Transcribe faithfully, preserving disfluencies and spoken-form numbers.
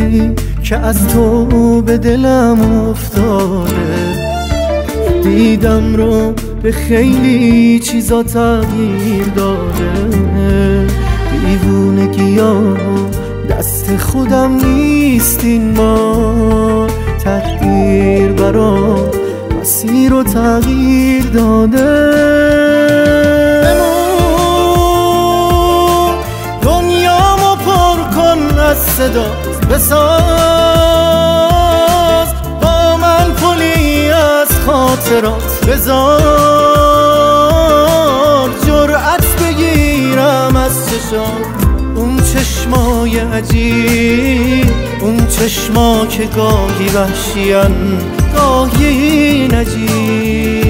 چیزی که از تو به دلم افتاده، دیدم رو به خیلی چیزا تغییر داده. دیوونگی ها دست خودم نیست این بار، تقدیر برام مسیر رو تغییر داده. دنیامو پر کن از صدا بساز، با من پلی از خاطرات بذار، جرأت بگیرم از چشام اون چشمای عجیب، اون چشما که گاهی وحشیان گاهی نجیب.